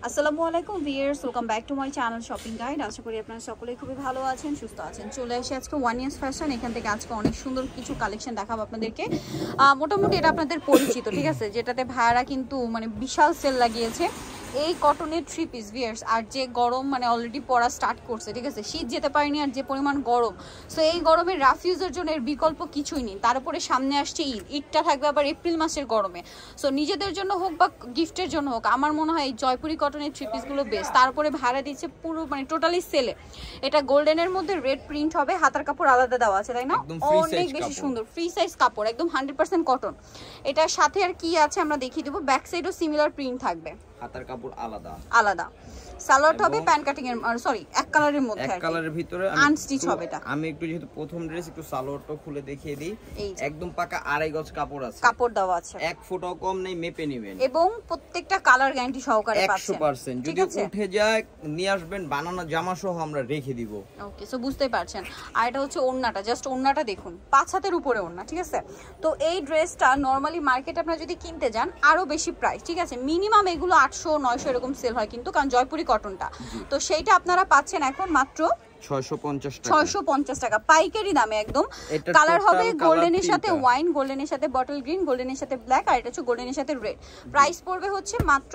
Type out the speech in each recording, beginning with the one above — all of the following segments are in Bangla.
আসসালামু আলাইকুম viewers, welcome back to my channel shopping guide. আশা করি আপনারা সকলেই খুবই ভালো আছেন, সুস্থ আছেন। চলে আসি আজকে ওয়ান ইয়ার্স ফ্যাশন। এখান থেকে আজকে অনেক সুন্দর কিছু কালেকশন দেখাবো আপনাদেরকে। মোটামুটি এটা আপনাদের পরিচিত, ঠিক আছে, যেটাতে ভাইয়ারা কিন্তু মানে বিশাল সেল লাগিয়েছে। এই কটনের থ্রি পিস ভিউয়ার্স, আর যে গরম মানে অলরেডি পড়া স্টার্ট করছে, ঠিক আছে, শীত যেতে পারেনি আর যে পরিমাণ গরম, সো এই গরমের রাফিউজের জন্য এর বিকল্প কিছুই নেই। তার উপরে সামনে আসছে ঈদটা থাকবে আবার এপ্রিল মাসের গরমে। সো নিজেদের জন্য হোক বা গিফটের জন্য হোক, আমার মনে হয় এই জয়পুরি কটনের থ্রি পিসগুলো বেস্ট। তারপরে ভাড়া দিচ্ছে পুরো মানে টোটালি সেলে। এটা গোল্ডেনের মধ্যে রেড প্রিন্ট হবে, হাতার কাপড় আলাদা দেওয়া আছে, তাই না? অনেক বেশি সুন্দর ফ্রি সাইজ কাপড়, একদম 100% কটন। এটার সাথে আর কি আছে আমরা দেখিয়ে দেবো। ব্যাক সাইডও সিমিলার প্রিন্ট থাকবে, হাতার কাপড় আলাদা আলাদা। সালোয়ারটা হবে প্যান্ট কাটিং এর, সরি এক কালারের মধ্যে, এক কালারের ভিতরে আনস্টিচ হবে এটা। আমি একটু যেহেতু প্রথম ড্রেস একটু সালোয়ারটা খুলে দেখিয়ে দিই। একদম পাকা 2.5 গজ কাপড় আছে, কাপড় দেওয়া আছে, এক ফুটও কম নেই, মেপে নেবেন। এবং প্রত্যেকটা কালার গ্যারান্টি সহকারে পাচ্ছেন 100%। যদি উঠে যায় নিয়ে আসবেন, বানানো জামা সহ আমরা রেখে দিব। ওকে, সো বুঝতেই পারছেন। আর এটা হচ্ছে ওড়নাটা, জাস্ট ওড়নাটা দেখুন, 5 হাতের উপরে ওড়না, ঠিক আছে। তো এই ড্রেসটা নরমালি মার্কেটে আপনারা যদি কিনতে যান আরো বেশি প্রাইস, ঠিক আছে, মিনিমাম এগুলো 800 900 এরকম সেল হয় কিন্তু, কারণ জয়পুরি কটনটা। তো সেইটা আপনারা পাচ্ছেন এখন মাত্র 650 টাকা পাইকারি দামে একদম। কালার হবে গোল্ডেনের সাথে ওয়াইন, গোল্ডেনের সাথে বটল গ্রিন, গোল্ডেনের সাথে ব্ল্যাক, আর এটা হচ্ছে গোল্ডেনের সাথে রেড। প্রাইস পড়বে হচ্ছে মাত্র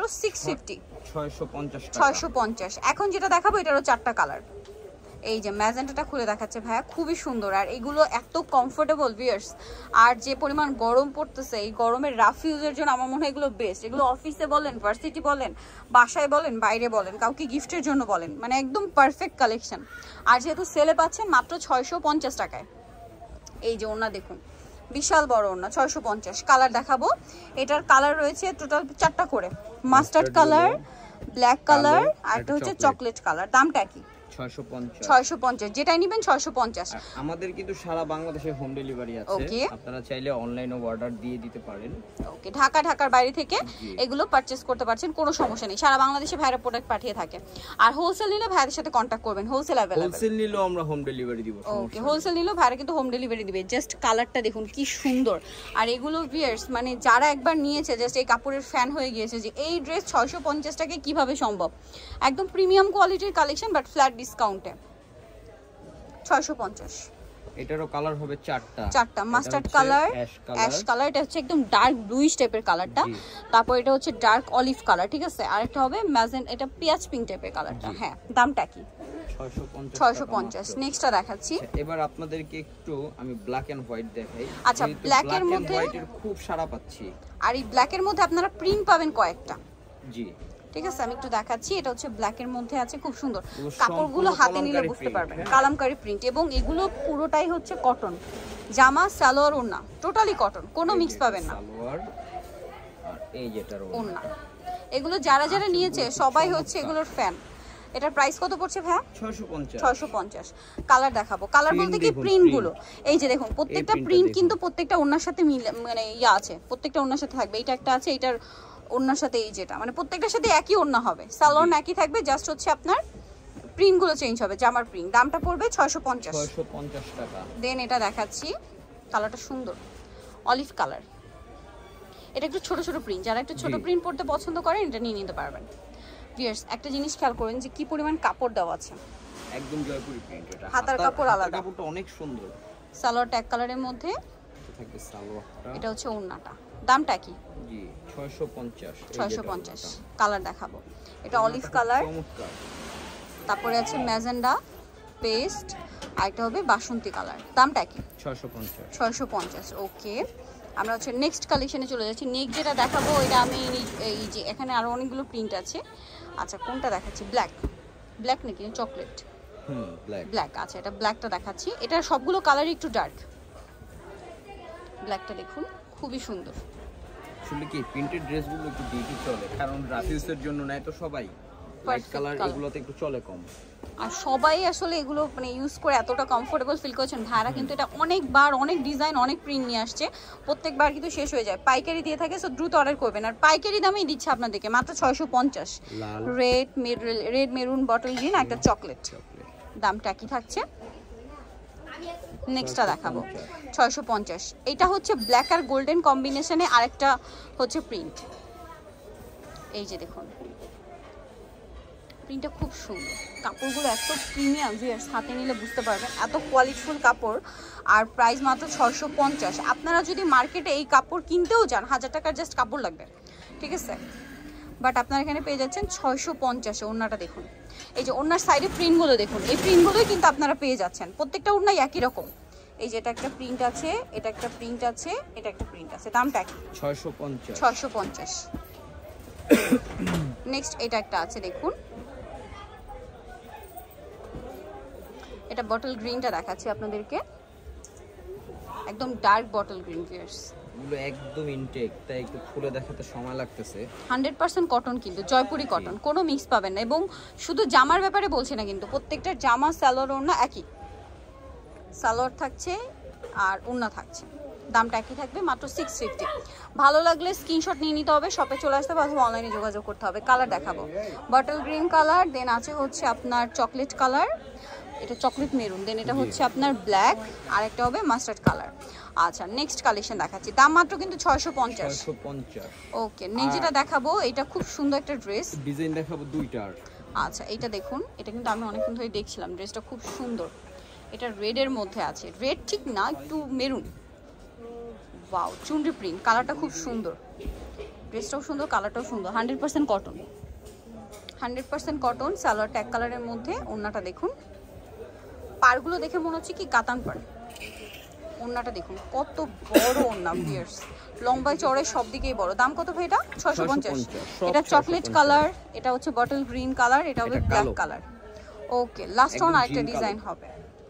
650। এখন যেটা দেখাবো এটারও 4টা কালার। এই যে ম্যাজেন্টাটা খুলে দেখাচ্ছে ভাইয়া, খুবই সুন্দর। আর এগুলো এত কমফোর্টেবল ভিউয়ার্স, আর যে পরিমাণ গরম পড়তেছে এই গরমের রাফ ইউজের জন্য আমার মনে হয় এগুলো বেস্ট। এগুলো অফিসে বলেন, ভার্সিটি বলেন, বাসায় বলেন, বাইরে বলেন, কাউকে গিফটের জন্য বলেন, মানে একদম পারফেক্ট কালেকশন। আর যেহেতু সেলে পাচ্ছেন মাত্র 650 টাকায়। এই যে ওড়না দেখুন, বিশাল বড় ওড়না, 650। কালার দেখাবো। এটার কালার রয়েছে টোটাল 4টা করে, মাস্টার্ড কালার, ব্ল্যাক কালার, আর একটা হচ্ছে চকলেট কালার। দামটা কি? 650। যেটাই নেবেন 650। আমাদের কিন্তু সারা বাংলাদেশে হোম ডেলিভারি আছে, আপনারা চাইলে অনলাইনে অর্ডার দিয়ে দিতে পারেন। ওকে, ঢাকার বাইরে থেকে এগুলো পারচেজ করতে পারছেন, কোনো সমস্যা নেই। সারা বাংলাদেশে ভাইরা প্রোডাক্ট পাঠিয়ে থাকে। আর হোলসেল নিলে ভাইদের সাথে কন্টাক্ট করবেন, হোলসেল अवेलेबल। হোলসেল নিলেও আমরা হোম ডেলিভারি দিব। ওকে, হোলসেল নিলেও ভাইরা কিন্তু হোম ডেলিভারি দিবে। জাস্ট কালারটা দেখুন কি সুন্দর। আর এগুলো ভিউয়ার্স মানে যারা একবার নিয়েছে জাস্ট এই কাপড়ের ফ্যান হয়ে গিয়েছে যে এই ড্রেস 650 টাকায় কিভাবে সম্ভব। একদম প্রিমিয়াম কোয়ালিটির কালেকশন, বাট ফ্ল্যাট ডিসকাউন্টে 650। এটারও কালার হবে 4টা। মাস্টার্ড কালার, অ্যাশ কালার, এটা হচ্ছে একদম ডার্ক ব্লুইশ টাইপের কালারটা। তারপর এটা হচ্ছে ডার্ক অলিভ কালার, ঠিক আছে। আর একটা হবে ম্যাজেন্টা, এটা পেঁয়াজ পিঙ্ক টাইপের কালারটা। হ্যাঁ, দামটা কি? 650। নেক্সটটা দেখাচ্ছি। এবার আপনাদেরকে একটু আমি ব্ল্যাক এন্ড হোয়াইট দেখাই। আচ্ছা, ব্ল্যাক এর মধ্যে খুব সারা পাচ্ছি। আর এই ব্ল্যাক এর মধ্যে আপনারা প্রিন্ট পাবেন কয়েকটা। জি, ঠিক আছে, আমি একটু দেখাচ্ছি। এটা হচ্ছে ব্ল্যাক এর মধ্যে আছে, খুব সুন্দর। কাপড়গুলো হাতে নিলে বুঝতে পারবেন, কালামকারী প্রিন্ট। এবং এগুলো পুরোটাই হচ্ছে কটন। জামা, সালোয়ার, ওড়না টোটালি কটন, কোনো মিক্স পাবেন না। সালোয়ার আর এই যেটার ওড়না, এগুলো যারা যারা নিয়েছে সবাই হচ্ছে এগুলোর ফ্যান। এটার প্রাইস কত পড়ছে ভাই? 650। কালার দেখাবো। কালার বলতে কি প্রিন্ট গুলো, এই যে দেখুন প্রত্যেকটা প্রিন্ট কিন্তু প্রত্যেকটা ওড়নার সাথে মানে ইয়া আছে, প্রত্যেকটা ওড়নার সাথে থাকবে। এটা একটা আছে, এটার ওড়নার সাথে এই যেটা, মানে প্রত্যেকটার সাথে একই ওড়না হবে, সালোয়ার একই থাকবে, জাস্ট হচ্ছে আপনার প্রিন্ট গুলো চেঞ্জ হবে, জামার প্রিন্ট। দামটা পড়বে 650 টাকা। দেন এটা দেখাচ্ছি, কালারটা সুন্দর, অলিভ কালার। এটা একটু ছোট ছোট প্রিন্ট, যারা একটু ছোট প্রিন্ট পড়তে পছন্দ করেন এটা নিয়ে নিতে পারবেন। ভিউয়ার্স, একটা জিনিস খেয়াল করেন যে কি পরিমাণ কাপড় দেওয়া আছে, একদম জয়পুরি প্রিন্ট। এটা হাতার কাপড় আলাদা, কাপড়টা অনেক সুন্দর। সালোয়ারটা এক কালারের মধ্যে থাকবে, সালোয়ারটা। এটা হচ্ছে ওড়নাটা। দামটা কি? জি, 650। কালার দেখাবো। এটা অলিভ কালার, তারপরে আছে ম্যাজেন্ডা, পেস্ট, আর এটা হবে বাসন্তী কালার। দামটা কি? 650। ওকে, আমরা হচ্ছে নেক্সট কালেকশনে চলে যাচ্ছি। নেক্সট যেটা দেখাবো এটা আমি এই যে এখানে আরো অনেকগুলো প্রিন্ট আছে। আচ্ছা, কোনটা দেখাচ্ছি? ব্ল্যাক নাকি চকলেট? ব্ল্যাক। আচ্ছা, এটা ব্ল্যাকটা দেখাচ্ছি। এটা সবগুলো কালার একটু ডার্ক। ব্ল্যাকটা দেখুন, খুবই সুন্দর। আসলে কি প্রিন্টেড ড্রেসগুলো একটু ডিপি চলে, কারণ রাফিউজের জন্য নাই তো সবাই হোয়াইট কালার, এগুলোতে একটু চলে কম। আর সবাই আসলে এগুলো মানে ইউজ করে এতটা কমফোর্টেবল ফিল করছেন। ভাইরা কিন্তু এটা অনেকবার অনেক ডিজাইন অনেক প্রিন্ট নিয়ে আসছে, প্রত্যেকবার কিন্তু শেষ হয়ে যায়। পাইকারি দিয়ে থাকে, সো দ্রুত অর্ডার করবেন। আর পাইকারি দামেই দিচ্ছে আপনাদেরকে মাত্র 650। রেড মেরুন বটল গ্রিন, একটা চকলেট। দামটা কি থাকছে? নেক্সটটা দেখাবো 650। এটা হচ্ছে ব্ল্যাক আর গোল্ডেন কম্বিনেশনে আরেকটা হচ্ছে প্রিন্ট। এই যে দেখুন, প্রিন্টটা খুব সুন্দর, কাপড়গুলো এত প্রিমিয়াম, ভিউয়ার্স হাতে নিলে বুঝতে পারবেন এত কোয়ালিটিফুল কাপড়। আর প্রাইস মাত্র 650। আপনারা যদি মার্কেটে এই কাপড় কিনতেও যান 1000 টাকার জাস্ট কাপড় লাগবে, ঠিক আছে, বাট আপনারা এখানে পেয়ে যাচ্ছেন 650-এ। ওড়নাটা দেখুন, এই যে ওড়নার সাইডে প্রিন্টগুলো দেখুন, এই প্রিন্টগুলোই কিন্তু আপনারা পেয়ে যাচ্ছেন, প্রত্যেকটা ওড়নাই একই রকম। এই যে এটা একটা প্রিন্ট আছে, এটা একটা প্রিন্ট আছে, এটা একটা প্রিন্ট আছে, দামটা কি 650। নেক্সট এটা একটা আছে দেখুন, এটা বটল গ্রিনটা দেখাচ্ছি আপনাদেরকে, একদম ডার্ক বটল গ্রিন। ভিউয়ার্স এগুলো একদম ইনটেক, তাই একটু খুলে দেখাতে সময় লাগতেছে। 100% কটন, কিন্তু জয়পুরি কটন, কোনো মিক্স পাবেন না। এবং শুধু জামার ব্যাপারে বলছি না, কিন্তু প্রত্যেকটা জামা সালোয়ার ওড়না একই, সালোয়ার থাকছে আর ওড়না থাকছে, দামটা একই থাকবে, মাত্র 650। ভালো লাগলে স্ক্রিনশট নিয়ে নিতে হবে, শপে চলে আসতে হবে অথবা অনলাইনে যোগাযোগ করতে হবে। কালার দেখাবো, বটল গ্রিন কালার, দেন আছে হচ্ছে আপনার চকলেট কালার, এটা চকলেট মেরুন, দেন এটা হচ্ছে আপনার ব্ল্যাক, আর একটা হবে মাস্টার্ড কালার। আচ্ছা নেক্সট কালেকশন দেখাচ্ছি, দাম মাত্র কিন্তু 650। ওকে, নেক্সট যেটা দেখাবো এটা খুব সুন্দর একটা ড্রেস, ডিজাইন দেখাবো দুইটার। আচ্ছা এইটা দেখুন, এটা কিন্তু আমি অনেকক্ষণ ধরে দেখছিলাম, ড্রেসটা খুব সুন্দর, এটা রেডের মধ্যে আছে, রেড ঠিক না, একটু মেরুন। ওয়াও, চুনরি প্রিন্ট, কালারটা খুব সুন্দর, ড্রেসটাও সুন্দর, কালারটাও সুন্দর, 100% কটন, 100% কটন, সালোয়ার ট্যাগ কালারের মধ্যে। ওড়নাটা দেখুন, পাড়গুলো দেখে মনে হচ্ছে কি কাতান পাড়। ওড়নাটা দেখুন কত বড় ওড়না, ভিউয়ার্স লম্বায় চড়ে সব দিকেই বড়। দাম কত ভাই এটা? 650। এটা চকলেট কালার, এটা হচ্ছে বটল গ্রিন কালার, এটা হবে black colour. Okay, last one আরেকটা ডিজাইন হবে,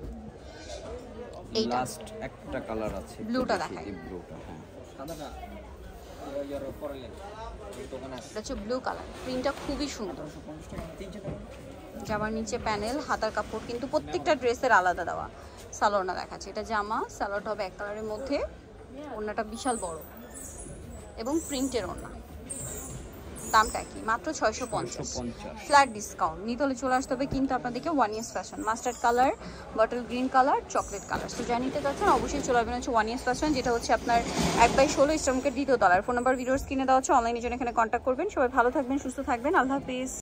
এইটা লাস্ট একটা কালার আছে, ব্লুটা দেখাই, ব্লুটা, হ্যাঁ সাদাটা এটা হচ্ছে ব্লু কালার, প্রিন্টটা খুবই সুন্দর, জামার নিচে প্যানেল, হাতার কাপড় কিন্তু প্রত্যেকটা ড্রেসের আলাদা দেওয়া। সালোয়ারটা দেখাচ্ছে, এটা জামা, সালোয়ারটা হবে এক কালারের মধ্যে, ওড়নাটা বিশাল বড় এবং প্রিন্টের ওড়না। দামটা কি? মাত্র 650, ফ্ল্যাট ডিসকাউন্ট। নিতে হলে চলে আসতে হবে কিন্তু আপনাদেরকে one years fashion, mustard colour, bottle green colour, chocolate colour. তো যা নিতে চাচ্ছেন অবশ্যই চলে আসবেন হচ্ছে ওয়ান ইয়ার্স ফ্যাশন, যেটা হচ্ছে আপনার 1/16 ইস্টার্নকের দ্বিতীয় তলার। ফোন নাম্বার ভিডিওস কিনে দেওয়া হচ্ছে, অনলাইনের জন্য এখানে কন্ট্যাক্ট করবেন। সবাই ভালো থাকবেন, সুস্থ থাকবেন, আল্লাহ হাফিজ।